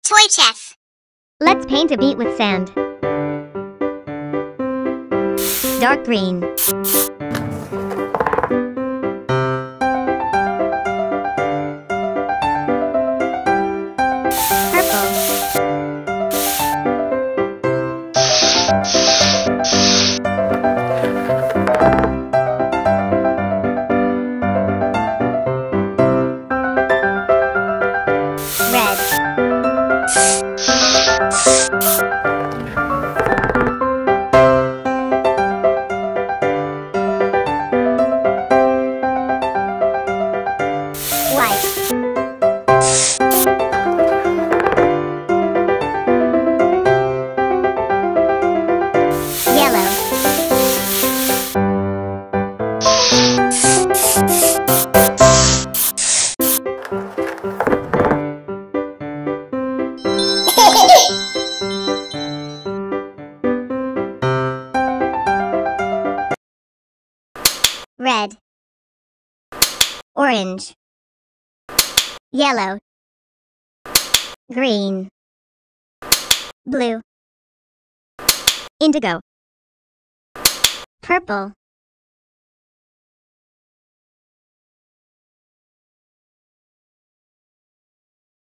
Toy chess. Let's paint a beet with sand. Dark green. Purple. Red. White. Yellow. Red. Orange. Yellow. Green. Blue. Indigo. Purple.